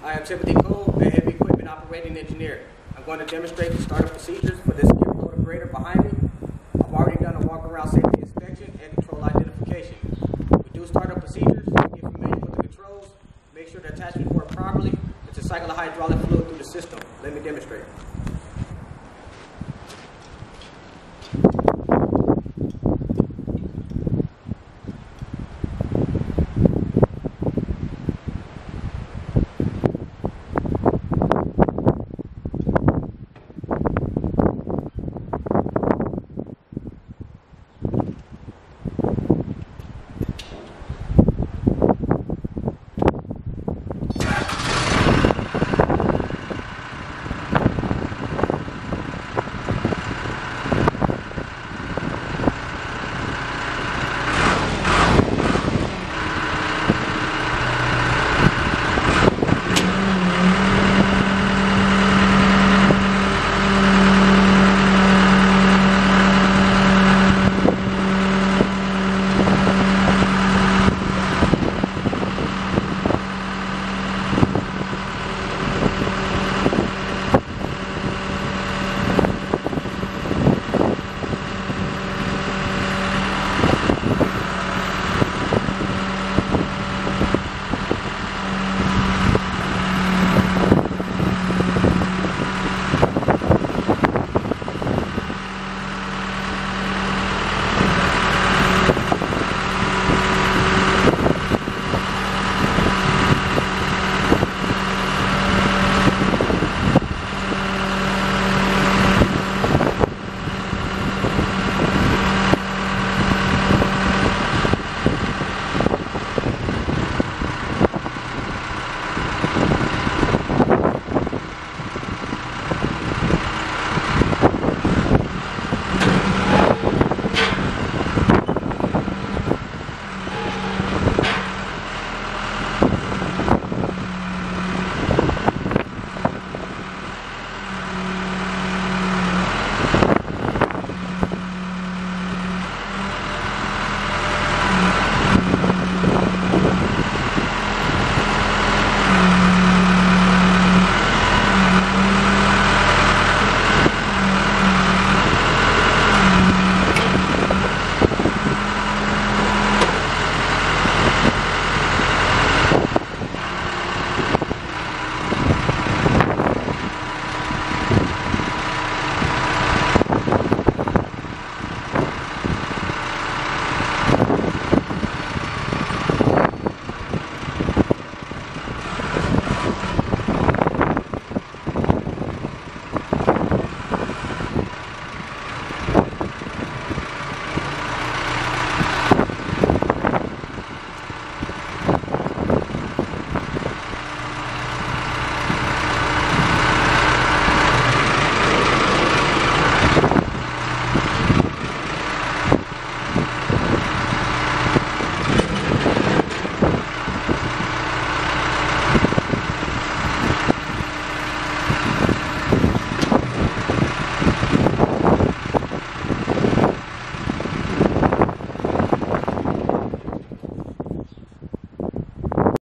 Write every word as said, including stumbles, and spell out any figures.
I am Timothy Cole, a heavy equipment operating engineer. I'm going to demonstrate the startup procedures for this skip loader grader behind me. I've already done a walk-around safety inspection and control identification. We do startup procedures, get familiar with the controls, make sure the attachments work properly, and to cycle the hydraulic fluid through the system. Let me demonstrate.